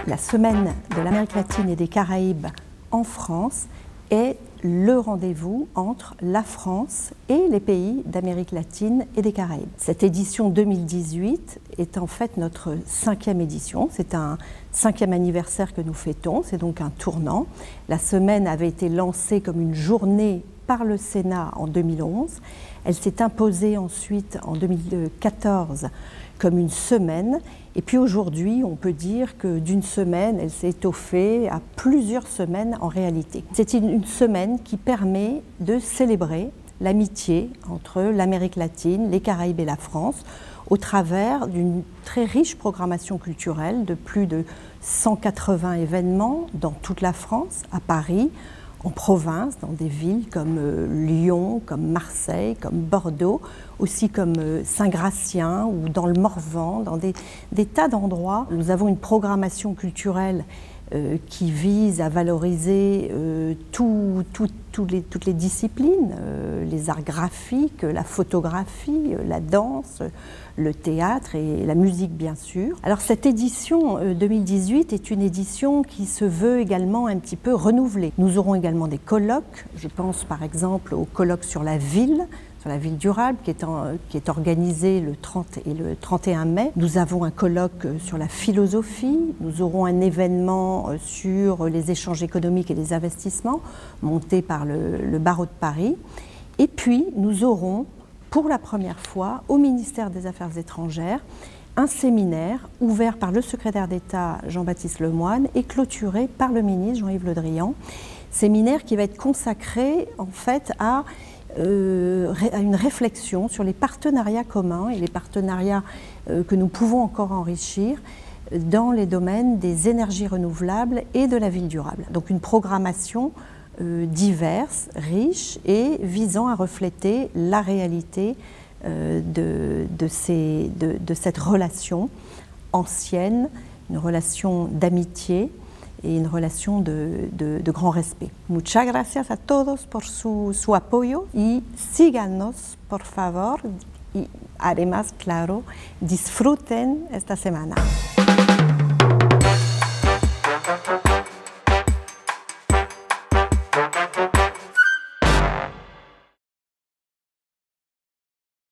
La semaine de l'Amérique latine et des Caraïbes en France est le rendez-vous entre la France et les pays d'Amérique latine et des Caraïbes. Cette édition 2018 est en fait notre 5e édition. C'est un 5e anniversaire que nous fêtons, c'est donc un tournant. La semaine avait été lancée comme une journée par le Sénat en 2011. Elle s'est imposée ensuite en 2014 comme une semaine. Et puis aujourd'hui, on peut dire que d'une semaine, elle s'est étoffée à plusieurs semaines en réalité. C'est une semaine qui permet de célébrer l'amitié entre l'Amérique latine, les Caraïbes et la France au travers d'une très riche programmation culturelle de plus de 180 événements dans toute la France, à Paris, en province, dans des villes comme Lyon, comme Marseille, comme Bordeaux, aussi comme Saint-Gratien ou dans le Morvan, dans des tas d'endroits. Nous avons une programmation culturelle qui vise à valoriser toutes les disciplines, les arts graphiques, la photographie, la danse, le théâtre et la musique bien sûr. Alors cette édition 2018 est une édition qui se veut également un petit peu renouvelée. Nous aurons également des colloques, je pense par exemple au colloque sur la ville durable qui est organisé le 30 et le 31 mai. Nous avons un colloque sur la philosophie, nous aurons un événement sur les échanges économiques et les investissements monté par le barreau de Paris. Et puis nous aurons pour la première fois au ministère des Affaires étrangères un séminaire ouvert par le secrétaire d'État Jean-Baptiste Lemoyne et clôturé par le ministre Jean-Yves Le Drian. Séminaire qui va être consacré en fait à une réflexion sur les partenariats communs et les partenariats que nous pouvons encore enrichir dans les domaines des énergies renouvelables et de la ville durable. Donc une programmation diverse, riche et visant à refléter la réalité de cette relation ancienne, une relation d'amitié et une relation de grand respect. Muchas gracias a todos por su apoyo y síganos, por favor, y además, claro, disfruten esta semana.